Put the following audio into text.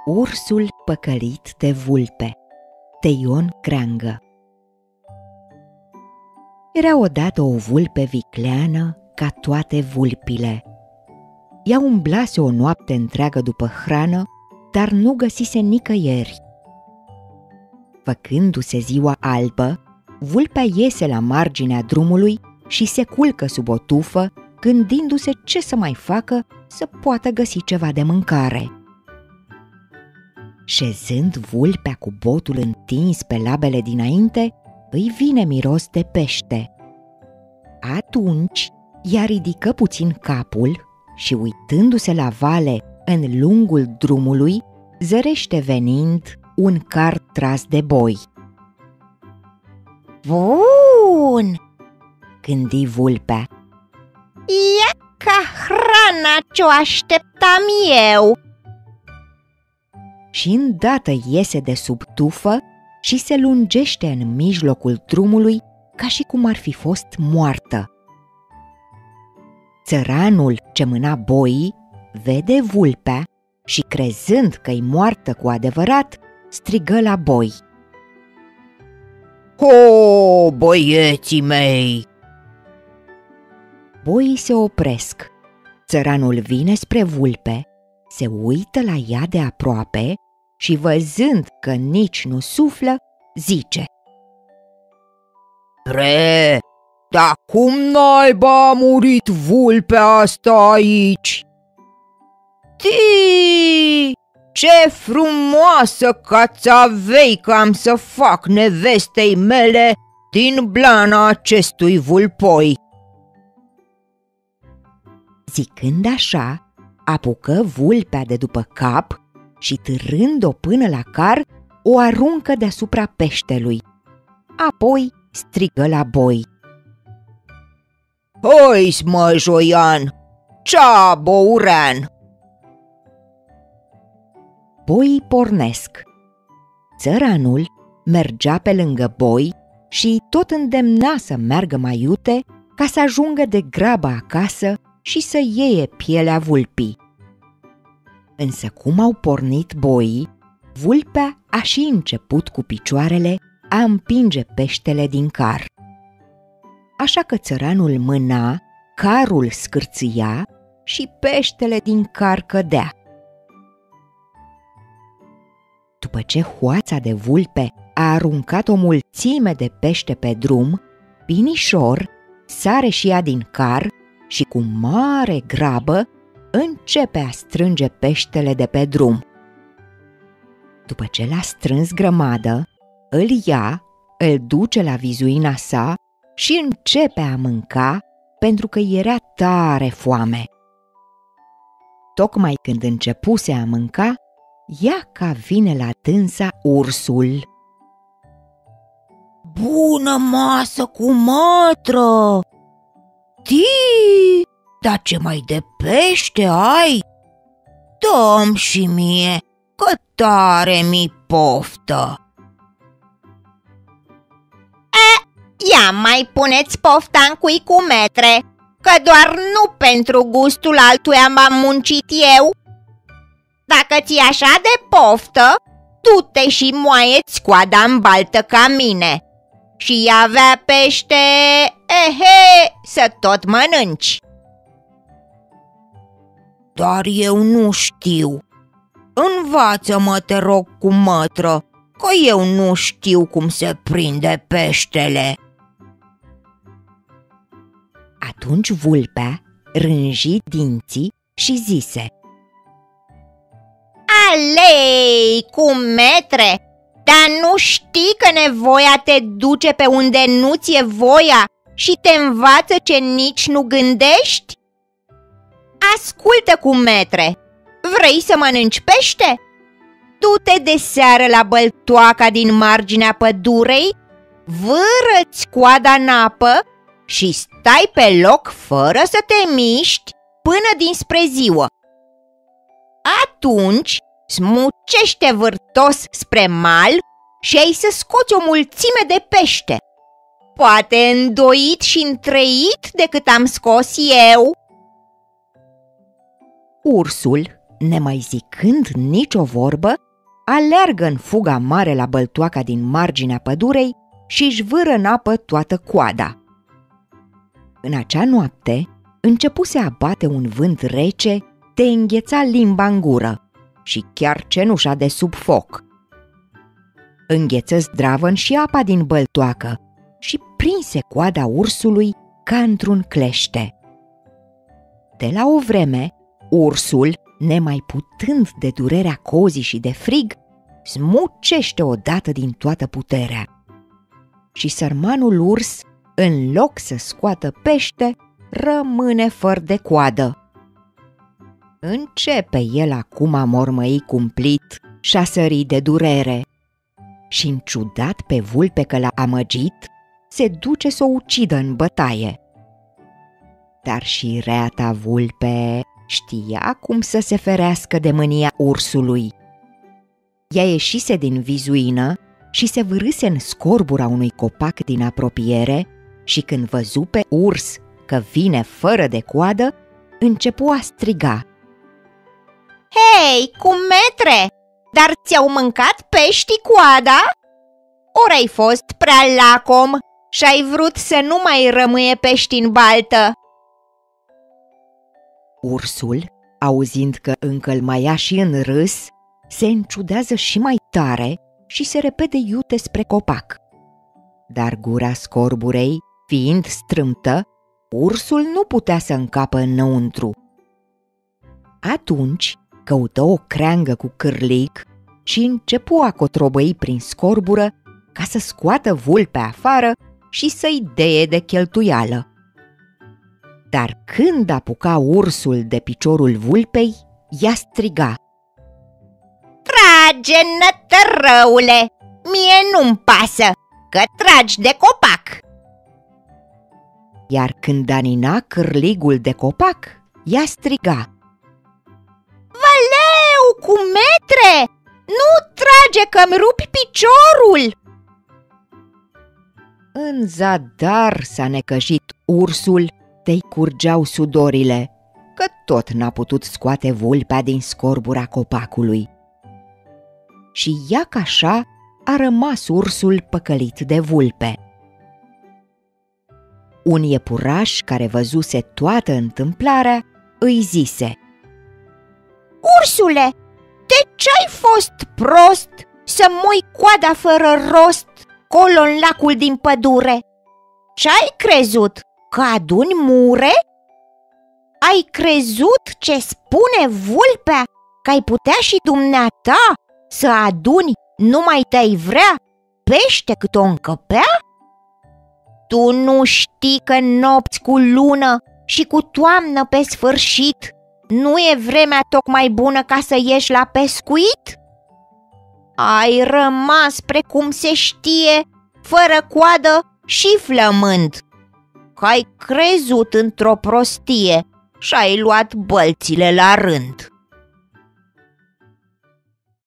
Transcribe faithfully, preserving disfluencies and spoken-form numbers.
Ursul păcălit de vulpe, de Ion Creangă. Era odată o vulpe vicleană ca toate vulpile. Ea umblase o noapte întreagă după hrană, dar nu găsise nicăieri. Făcându-se ziua albă, vulpea iese la marginea drumului și se culcă sub o tufă, gândindu-se ce să mai facă să poată găsi ceva de mâncare. Șezând vulpea cu botul întins pe labele dinainte, îi vine miros de pește. Atunci ea ridică puțin capul și, uitându-se la vale în lungul drumului, zărește venind un car tras de boi. Bun, gândi vulpea. ia ca hrana ce-o așteptam eu. Și îndată iese de sub tufă și se lungește în mijlocul drumului ca și cum ar fi fost moartă. Țăranul ce mâna boii vede vulpea și, crezând că-i moartă cu adevărat, strigă la boi: "Ho, băieții mei!" Boii se opresc. Țăranul vine spre vulpe, se uită la ea de aproape și, văzând că nici nu suflă, zice: "Pre, dar cum naiba a murit vulpea asta aici? Tii, ce frumoasă cațavei că am să fac nevestei mele din blana acestui vulpoi!" Zicând așa, apucă vulpea de după cap și, târând-o până la car, o aruncă deasupra peștelui. Apoi strigă la boi: "Hoi, mă, Joian, ceabă urean!" Boii pornesc. Țăranul mergea pe lângă boi și tot îndemna să meargă mai iute ca să ajungă de grabă acasă și să iei pielea vulpii. Însă cum au pornit boii, vulpea a și început cu picioarele a împinge peștele din car. Așa că țăranul mâna, carul scârțâia și peștele din car cădea. După ce hoața de vulpe a aruncat o mulțime de pește pe drum, binișor sare și ea din car și, cu mare grabă, începe a strânge peștele de pe drum. După ce l-a strâns grămadă, îl ia, îl duce la vizuina sa și începe a mânca, pentru că era tare foame. Tocmai când începuse a mânca, ia ca vine la dânsa ursul. "Bună masă cu mătră! Tii, dar ce mai de pește ai? Dă-mi și mie, că tare mi poftă!" Ia mai puneți pofta în cui cu metre, că doar nu pentru gustul altuia m-am muncit eu. Dacă ți-e așa de poftă, du-te și moaie-ți coada în baltă ca mine. Și avea pește, ehe, să tot mănânci." "Dar eu nu știu. Învață-mă, te rog, cu mătră, că eu nu știu cum se prinde peștele." Atunci vulpea rânji dinții și zise: "Alei, cu metre, dar nu știi că nevoia te duce pe unde nu ți-e voia și te învață ce nici nu gândești? Ascultă, cu metre, vrei să mănânci pește? Du-te de seară la băltoaca din marginea pădurei, vâră-ți coada în apă și stai pe loc fără să te miști până dinspre ziua. Atunci smucește vârtos spre mal și ai să scoți o mulțime de pește, poate îndoit și întreit decât am scos eu." Ursul, nemai zicând nicio vorbă, aleargă în fuga mare la băltoaca din marginea pădurei și își vâră în apă toată coada. În acea noapte începuse a bate un vânt rece, te îngheța limba în gură și chiar cenușa de sub foc. Îngheță zdravăn și apa din băltoacă și prinse coada ursului ca într-un clește. De la o vreme, ursul, nemai putând de durerea cozii și de frig, smucește odată din toată puterea. Și sărmanul urs, în loc să scoată pește, rămâne fără de coadă. Începe el acum a mormăi cumplit și a sări de durere și, înciudat pe vulpe că l-a amăgit, se duce să o ucidă în bătaie. Dar și reata vulpe știa cum să se ferească de mânia ursului. Ea ieșise din vizuină și se vârâse în scorbura unui copac din apropiere și când văzu pe urs că vine fără de coadă, începu a striga: Hei, cumetre, dar ți-au mâncat peștii coada? Ori ai fost prea lacom și ai vrut să nu mai rămâie pești în baltă? Ursul, auzind că încă îl mai ia și în râs, se înciudează și mai tare și se repede iute spre copac. Dar gura scorburei, fiind strâmtă, ursul nu putea să încapă înăuntru. Atunci căută o creangă cu cârlig și începu a cotrobăi prin scorbură ca să scoată vulpea afară și să-i deie de cheltuială. Dar când apuca ursul de piciorul vulpei, ea striga: Trage, nătărăule, mie nu-mi pasă, că tragi de copac! Iar când anina cârligul de copac, ea striga: Valeu, cumetre, nu trage că-mi rupi piciorul! În zadar s-a necăjit ursul, de-i curgeau sudorile, că tot n-a putut scoate vulpea din scorbura copacului. Și iac așa a rămas ursul păcălit de vulpe. Un iepuraș care văzuse toată întâmplarea îi zise: Ursule, de ce-ai fost prost să mui coada fără rost colo în lacul din pădure? Ce-ai crezut, că aduni mure? Ai crezut ce spune vulpea, că ai putea și dumneata să aduni numai te-ai vrea pește cât o încăpea? Tu nu știi că nopți cu lună și cu toamnă pe sfârșit nu e vremea tocmai bună ca să ieși la pescuit? Ai rămas, precum se știe, fără coadă și flămând, că ai crezut într-o prostie și ai luat bălțile la rând.